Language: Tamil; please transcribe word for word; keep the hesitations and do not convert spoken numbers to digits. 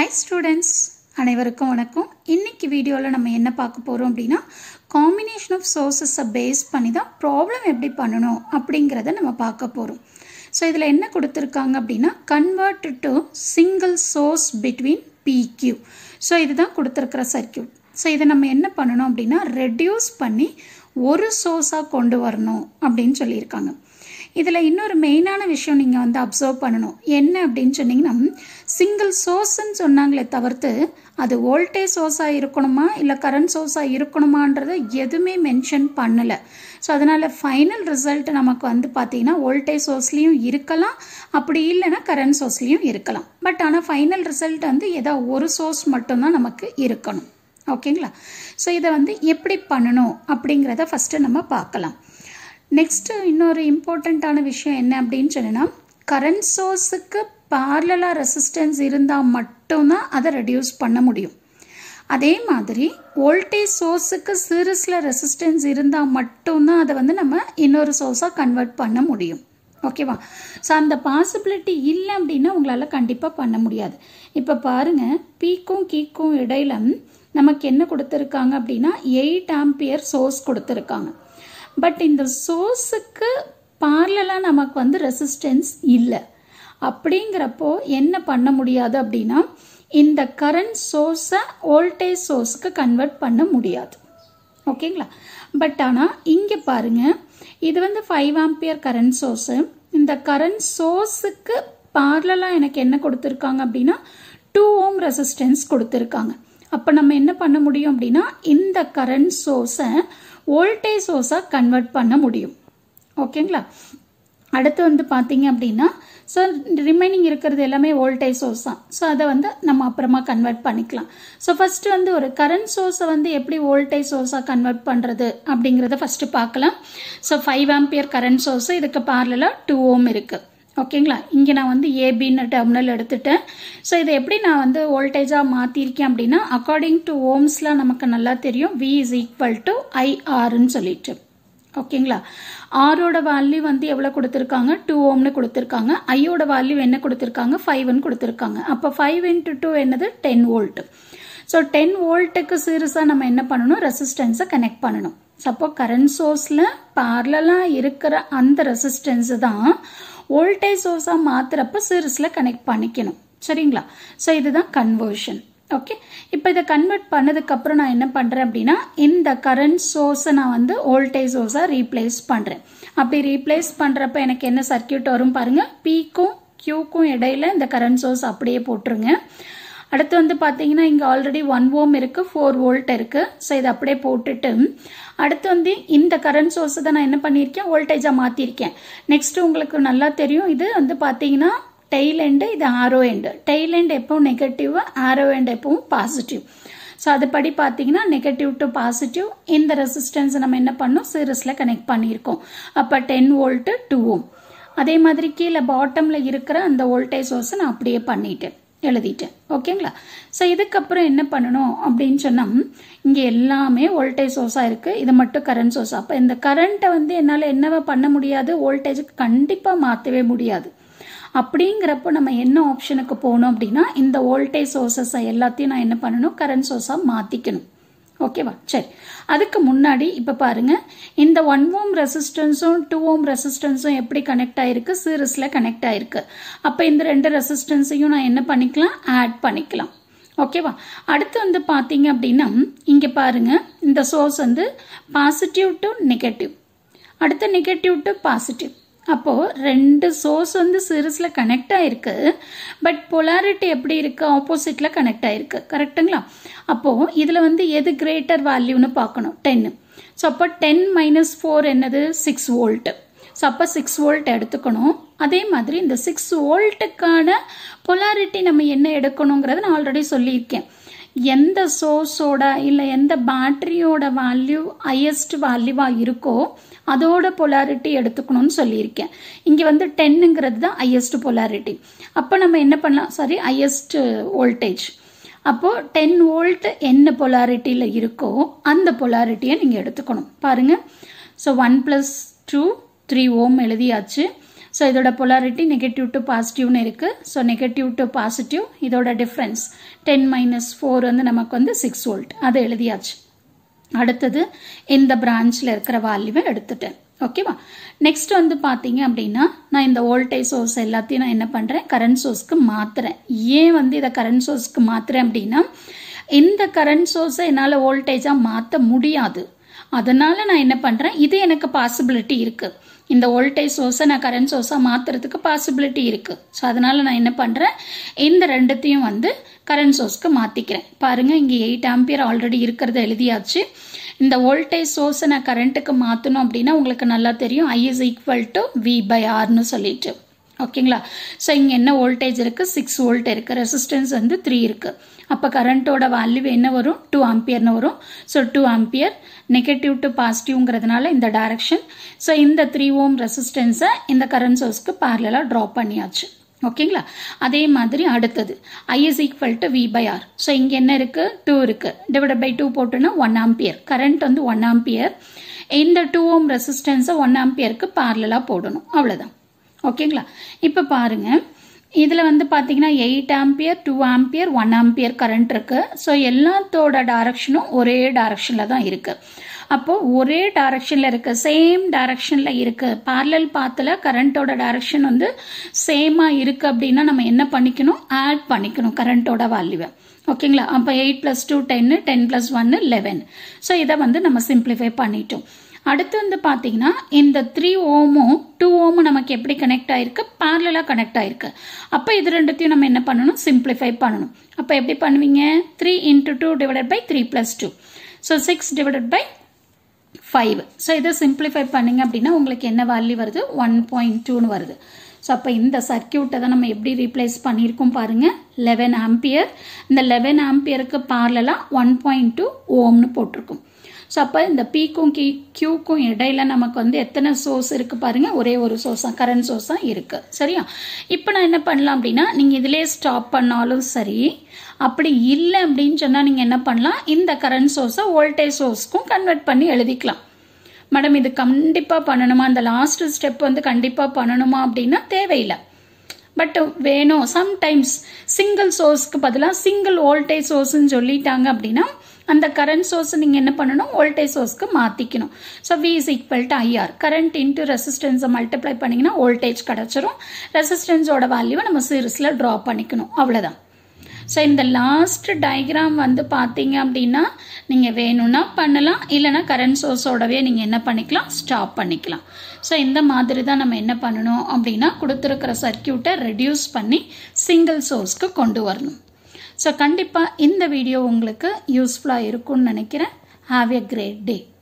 Hi students, அனைவருக்கும் வணக்கம். இன்னைக்கு வீடியோல நம்ம என்ன பார்க்க போறோம் அப்படினா combination of sources பேஸ் பண்ணி தான் problem எப்படி பண்ணனும் அப்படிங்கறத நம்ம பார்க்க போறோம். சோ இதுல என்ன கொடுத்திருக்காங்க அப்படினா convert to single source between P Q. So இதுதான் கொடுத்திருக்கிற சர்க்யூட். சோ இத நம்ம என்ன பண்ணனும் அப்படினா ரெடியூஸ் பண்ணி ஒரு சோர்ஸா கொண்டு வரணும் அப்படினு சொல்லி இருக்காங்க. இதுல இன்னொரு மெயினான விஷயம் நீங்க வந்து அப்சர்வ் பண்ணணும். என்ன அப்படினு சொன்னீங்கன்னா சிங்கிள் சோர்ஸ்னு சொன்னாங்களே தவிர்த்து அது வோல்டேஜ் சோர்ஸா இருக்கணுமா இல்ல கரண்ட் சோர்ஸா இருக்கணுமான்றதை எதுமே மென்ஷன் பண்ணல. சோ அதனால ஃபைனல் ரிசல்ட் நமக்கு வந்து பாத்தீங்கன்னா வோல்டேஜ் சோர்ஸ்லயும் இருக்கலாம், அப்படி இல்லனா கரண்ட் சோர்ஸ்லயும் இருக்கலாம். பட் ஆனா ஃபைனல் ரிசல்ட் வந்து ஏதோ ஒரு சோர்ஸ் மட்டும் தான் நமக்கு இருக்கணும். ஓகேங்களா? சோ இத வந்து எப்படி பண்ணனும் அப்படிங்கறத ஃபர்ஸ்ட் நம்ம பார்க்கலாம். நெக்ஸ்ட் இன்னொரு இம்பார்ட்டன்ட்டான விஷயம் என்ன அப்படினு சொன்னா கரண்ட் சோர்ஸ்க்கு parallel ரெசிஸ்டன்ஸ் இருந்தா மட்டும் தான் அதை ரெடியூஸ் பண்ண முடியும். அதே மாதிரி வோல்டேஜ் சோர்ஸ்க்கு சீரிஸ்ல ரெசிஸ்டன்ஸ் இருந்தா மட்டும் தான் அதை வந்து நம்ம இன்னொரு சோர்ஸா கன்வர்ட் பண்ண முடியும். ஓகேவா? சோ அந்த பாசிபிலிட்டி இல்ல அப்படினா உங்களால கண்டிப்பா பண்ண முடியாது. இப்ப பாருங்க பீக்கும் கீக்கும் இடையில நமக்கு என்ன கொடுத்திருக்காங்க அப்படினா எயிட் ஆம்பியர் சோர்ஸ் கொடுத்திருக்காங்க. பட் இந்த சோர்ஸ்க்கு parallel நமக்கு வந்து ரெசிஸ்டன்ஸ் இல்ல. அப்படிங்கறப்போ என்ன பண்ண முடியாது அப்படினா இந்த கரண்ட் சோர்ஸை வோல்டேஜ் சோர்ஸ்க்கு கன்வர்ட் பண்ண முடியாது. ஓகேங்களா? பட் ஆனா இங்க பாருங்க இது வந்து ஃபைவ் ஆம்பியர் கரண்ட் சோர்ஸ். இந்த கரண்ட் சோர்ஸ்க்கு parallel எனக்கு என்ன கொடுத்திருக்காங்க அப்படினா டூ ஓம் ரெசிஸ்டன்ஸ் கொடுத்திருக்காங்க. அப்ப நம்ம என்ன பண்ண முடியும் அப்படினா இந்த கரண்ட் சோர்ஸை வோல்டேஜ் சோர்ஸா கன்வர்ட் பண்ண முடியும். ஓகேங்களா? அடுத்து வந்து பாத்தீங்க அப்படினா சோ ரிமைனிங் இருக்கிறது எல்லாமே வோல்டேஜ் சோர்ஸ் தான். சோ அத வந்து நம்ம அப்புறமா கன்வர்ட் பண்ணிக்கலாம். சோ ஃபர்ஸ்ட் வந்து ஒரு கரண்ட் சோர்ஸை வந்து எப்படி வோல்டேஜ் சோர்ஸா கன்வர்ட் பண்றது அப்படிங்கறத ஃபர்ஸ்ட் பார்க்கலாம். So five ampere current source இதுக்கு parallel டூ ஓம் இருக்கு. ஓகேங்களா? இங்க நான் வந்து A B ன்னு டெர்மினல் எடுத்துட்டேன். சோ இதை எப்படி நான் வந்து வோல்டேஜா மாத்திருக்கேன் அப்படினா அக்கார்டிங் டு ஓம்ஸ்ல நமக்கு நல்லா தெரியும் V is equal to I R ன்னு சொல்லிட்டு. ஓகேங்களா? R ஓட வேல்யூ வந்து எவ்வளவு கொடுத்திருக்காங்க? டூ ஓம்னு கொடுத்திருக்காங்க. I ஓட வேல்யூ என்ன கொடுத்திருக்காங்க? ஃபைவ் ன்னு கொடுத்திருக்காங்க. அப்ப ஃபைவ் into டூ என்னது? Ten volt. சோ டென் வோல்ட்டுக்கு சீரிஸா நம்ம என்ன பண்ணனும்? ரெசிஸ்டன்ஸை கனெக்ட் பண்ணனும். சப்போ கரண்ட் சோர்ஸ்ல parallel இருக்கிற அந்த ரெசிஸ்டன்ஸ் தான் வோல்டேஜ் சோர்ஸா மாத்துறப்ப சீரிஸ்ல கனெக்ட் பண்ணிக்கணும். சரிங்களா? சோ இதுதான் கன்வர்ஷன். ஓகே, இப்போ இத கன்வர்ட் பண்ணதுக்கு அப்புறம் நான் என்ன பண்றேன் அப்படினா இந்த கரண்ட் சோர்ஸை நான் வந்து வோல்டேஜ் சோர்ஸா ரீப்ளேஸ் பண்றேன். அப்படி ரீப்ளேஸ் பண்றப்ப எனக்கு என்ன சர்க்யூட் வரும் பாருங்க. Pக்கும் Qக்கும் இடையில இந்த கரண்ட் சோர்ஸ் அப்படியே போட்டுருங்க. அடுத்து வந்து பாத்தீங்கன்னா இங்க ஆல்ரெடி ஒன் ஓம் இருக்கு, ஃபோர் வோல்ட் இருக்கு. சோ இத அப்படியே போட்டுட்டு அடுத்து வந்து இந்த கரண்ட் சோர்ஸ் தான் நான் என்ன பண்ணிருக்கேன்? வோல்டேஜா மாத்திருக்கேன். நெக்ஸ்ட் உங்களுக்கு நல்லா தெரியும் இது வந்து பாத்தீங்கன்னா டெய்ல் எண்ட், இது ஆரோ எண்ட். டெய்ல் எண்ட் எப்பவும் நெகட்டிவ், ஆரோ எண்ட் எப்பவும் பாசிட்டிவ். சோ அதுபடி பாத்தீங்கன்னா நெகட்டிவ் டு பாசிட்டிவ் இந்த ரெசிஸ்டன்ஸ் நம்ம என்ன பண்ணோம்? சீரிஸ்ல கனெக்ட் பண்ணிருக்கோம். அப்ப டென் வோல்ட் டூ ஓம். அதே மாதிரி கீழே பாட்டம்ல இருக்கிற அந்த வோல்டேஜ் சோர்ஸ் நான் அப்படியே பண்ணிட்டேன், எழுதிட்டேன். ஓகேங்களா? சோ இதுக்கப்புறம் என்ன பண்ணணும் அப்படின்னு சொன்னா இங்க எல்லாமே வோல்டேஜ் சோர்ஸா இருக்கு, இது மட்டும் கரண்ட் சோர்ஸ். அப்ப இந்த கரண்ட்டை வந்து என்னால என்னவா பண்ண முடியாது? வோல்டேஜுக்கு கண்டிப்பா மாத்தவே முடியாது. அப்படிங்கிறப்போ நம்ம என்ன ஆப்ஷனுக்கு போகணும் அப்படின்னா இந்த வோல்டேஜ் சோர்சஸ் எல்லாத்தையும் நான் என்ன பண்ணணும்? கரண்ட் சோர்ஸா மாத்திக்கணும். ஓகேவா? சரி, அதுக்கு முன்னாடி இப்ப பாருங்க இந்த ஒன் ஓம் ரெசிஸ்டன்ஸும் டூ ஓம் ரெசிஸ்டன்ஸும் எப்படி கனெக்ட் ஆயிருக்கு? சீரிஸ்ல கனெக்ட் ஆயிருக்கு. அப்ப இந்த ரெண்டு ரெசிஸ்டன்ஸையும் நான் என்ன பண்ணிக்கலாம்? ஆட் பண்ணிக்கலாம். ஓகேவா? அடுத்து வந்து பாத்தீங்க அப்படின்னா இங்க பாருங்க இந்த சோர்ஸ் வந்து பாசிட்டிவ் டு நெகட்டிவ், அடுத்து நெகட்டிவ் டு பாசிட்டிவ். அப்போ ரெண்டு சோர்ஸ் வந்து சீரிஸ்ல கனெக்ட் ஆயிருக்கு. பட் பொலாரிட்டி எப்படி இருக்கு? ஆப்போசிட்ல கனெக்ட் ஆயிருக்கு. கரெக்ட்டுங்களா? அப்போ இதுல வந்து எது கிரேட்டர் வேல்யூன்னு பார்க்கணும்? டென். ஸோ அப்போ டென் மைனஸ் ஃபோர் என்னது? Six volt. ஸோ அப்போ சிக்ஸ் வோல்ட் எடுத்துக்கணும். அதே மாதிரி இந்த சிக்ஸ் வோல்ட்டுக்கான பொலாரிட்டி நம்ம என்ன எடுக்கணுங்கிறத நான் ஆல்ரெடி சொல்லியிருக்கேன். எந்த சோர்ஸோட இல்ல எந்த பேட்டரியோட வேல்யூ ஹையஸ்ட் வேல்யூவா இருக்கோ அதோட பொலாரிட்டி எடுத்துக்கணும்னு சொல்லியிருக்கேன். இங்க வந்து டென்னுங்கிறது தான் ஹையஸ்ட் பொலாரிட்டி. அப்ப நம்ம என்ன பண்ணலாம்? Sorry, highest voltage. அப்போ டென் வோல்ட் என்ன பொலாரிட்டியில இருக்கோ அந்த பொலாரிட்டியை நீங்க எடுத்துக்கணும். பாருங்க. So one plus two three ohm எழுதியாச்சு. ஸோ இதோட polarity நெகட்டிவ் டு பாசிட்டிவ்னு இருக்குது. ஸோ நெகட்டிவ் டு பாசிட்டிவ் இதோட டிஃப்ரென்ஸ் டென் மைனஸ் ஃபோர் வந்து நமக்கு வந்து சிக்ஸ் வோல்ட் அதை எழுதியாச்சு. அடுத்தது இந்த பிரான்ச்சில் இருக்கிற வேல்யூவை எடுத்துட்டேன். ஓகேவா? நெக்ஸ்ட் வந்து பார்த்தீங்க அப்படின்னா நான் இந்த வோல்டேஜ் சோர்ஸ் எல்லாத்தையும் நான் என்ன பண்ணுறேன், கரண்ட் சோர்ஸ்க்கு மாற்றுறேன். ஏன் வந்து இதை கரண்ட் சோர்ஸ்க்கு மாற்றுறேன் அப்படின்னா இந்த கரண்ட் சோர்ஸை என்னால் வோல்டேஜாக மாற்ற முடியாது. அதனால நான் என்ன பண்ணுறேன், இது எனக்கு பாசிபிலிட்டி இருக்குது. இந்த வோல்டேஜ் சோர்ஸை நான் கரண்ட் சோர்ஸாக மாற்றுறதுக்கு பாசிபிலிட்டி இருக்குது. ஸோ அதனால் நான் என்ன பண்ணுறேன், இந்த ரெண்டுத்தையும் வந்து கரண்ட் சோர்ஸ்க்கு மாற்றிக்கிறேன். பாருங்கள், இங்கே எயிட் ஆம்பியர் ஆல்ரெடி இருக்கிறத எழுதியாச்சு. இந்த வோல்டேஜ் சோர்ஸை நான் கரண்ட்டுக்கு மாற்றணும் அப்படின்னா உங்களுக்கு நல்லா தெரியும், I is equal to V by ஆர்னு சொல்லிட்டு. ஓகேங்களா? ஸோ இங்கே என்ன வோல்டேஜ் இருக்குது, சிக்ஸ் வோல்ட் இருக்குது, ரெசிஸ்டன்ஸ் வந்து த்ரீ இருக்குது. அப்போ கரண்ட்டோட வேல்யூ என்ன வரும், டூ ஆம்பியர்னு வரும். So two ampere negative to பாசிட்டிவ்ங்கிறதுனால இந்த டைரக்ஷன். ஸோ இந்த த்ரீ ஓம் ரெசிஸ்டன்ஸை இந்த கரண்ட் சோர்ஸ்க்கு பேரலாக ட்ரா பண்ணியாச்சு. ஓகேங்களா? அதே மாதிரி அடுத்தது I is equal to V by R. So இங்கே என்ன இருக்குது, டூ இருக்குது, டிவைட் பை டூ போட்டோன்னா ஒன் ஆம்பியர். கரண்ட் வந்து ஒன் ஆம்பியர். இந்த டூ ஓம் ரெசிஸ்டன்ஸை ஒன் ஆம்பியருக்கு பேரலாக போடணும், அவ்வளோதான். ஓகேங்களா? இப்போ பாருங்கள், இதில் வந்து பார்த்தீங்கன்னா eight ampere, two ampere, one ampere current இருக்குது. ஸோ எல்லாத்தோட டைரக்ஷனும் ஒரே டைரக்ஷனில் தான் இருக்குது. அப்போது ஒரே டைரக்ஷனில் இருக்குது, சேம் டைரக்ஷனில் இருக்குது. பேரலல் பாத்தில் கரண்ட்டோட டைரக்ஷன் வந்து சேமாக இருக்குது அப்படின்னா நம்ம என்ன பண்ணிக்கணும், ஆட் பண்ணிக்கணும் கரண்ட்டோட வேல்யூவை. ஓகேங்களா? அப்போ எயிட் ப்ளஸ் டூ டென்னு, டென் ப்ளஸ் ஒன்னு லெவன். ஸோ இதை வந்து நம்ம சிம்பிளிஃபை பண்ணிட்டோம். அடுத்து வந்து பார்த்தீங்கன்னா இந்த த்ரீ ஓமும் டூ ஓமும் நமக்கு எப்படி கனெக்ட் ஆயிருக்கு, பேரலாக கனெக்ட் ஆயிருக்கு. அப்போ இது ரெண்டுத்தையும் நம்ம என்ன பண்ணணும், சிம்பிளிஃபை பண்ணணும். அப்போ எப்படி பண்ணுவீங்க, three into two divided by three plus two. So six divided by five. So இதை சிம்பிளிஃபை பண்ணிங்க அப்படின்னா உங்களுக்கு என்ன வேல்யூ வருது, ஒன் பாயிண்ட் டூன்னு வருது. ஸோ அப்போ இந்த சர்க்கியூட்டை தான் நம்ம எப்படி ரீப்ளேஸ் பண்ணியிருக்கோம் பாருங்கள், லெவன் ஆம்பியர். இந்த லெவன் ஆம்பியருக்கு பேரலாக ஒன் பாயிண்ட் டூ ஓம்னு போட்டிருக்கும். ஸோ அப்போ இந்த பீக்கும் கீ கியூக்கும் இடையில நமக்கு வந்து எத்தனை சோர்ஸ் இருக்குது பாருங்கள், ஒரே ஒரு சோர்ஸ் தான், கரண்ட் சோர்ஸ் தான் இருக்குது. சரியா? இப்போ நான் என்ன பண்ணலாம் அப்படின்னா நீங்கள் இதிலே ஸ்டாப் பண்ணாலும் சரி, அப்படி இல்லை அப்படின்னு சொன்னால் நீங்கள் என்ன பண்ணலாம், இந்த கரண்ட் சோர்ஸை வோல்டேஜ் சோர்ஸ்க்கும் கன்வெர்ட் பண்ணி எழுதிக்கலாம். மேடம் இது கண்டிப்பாக பண்ணணுமா, இந்த லாஸ்ட் ஸ்டெப் வந்து கண்டிப்பாக பண்ணணுமா அப்படின்னா தேவையில்லை. பட் வேணும், சம்டைம்ஸ் சிங்கிள் சோர்ஸ்க்கு பதிலாக சிங்கிள் வோல்டேஜ் சோர்ஸ்ன்னு சொல்லிட்டாங்க அப்படின்னா அந்த கரண்ட் சோர்ஸ் நீங்கள் என்ன பண்ணணும், வோல்டேஜ் சோர்ஸ்க்கு மாற்றிக்கணும். So V is equal to IR, current into ரெசிஸ்டன்ஸை மல்டிப்ளை பண்ணிங்கன்னா வோல்டேஜ் கிடச்சிரும். ரெசிஸ்டன்ஸோட வேல்யூவை நம்ம சீரிஸில் ட்ரா பண்ணிக்கணும், அவ்வளோதான். ஸோ இந்த லாஸ்ட் டயக்ராம் வந்து பார்த்தீங்க அப்படின்னா நீங்கள் வேணும்னா பண்ணலாம், இல்லைனா கரண்ட் சோர்ஸோடவே நீங்கள் என்ன பண்ணிக்கலாம், ஸ்டாப் பண்ணிக்கலாம். ஸோ இந்த மாதிரி தான் நம்ம என்ன பண்ணணும் அப்படின்னா கொடுத்துருக்கிற சர்க்கியூட்டை ரெடியூஸ் பண்ணி சிங்கிள் சோர்ஸ்க்கு கொண்டு வரணும். ஸோ கண்டிப்பாக இந்த வீடியோ உங்களுக்கு யூஸ்ஃபுல்லாக இருக்கும்னு நினைக்கிறேன். Have a great day.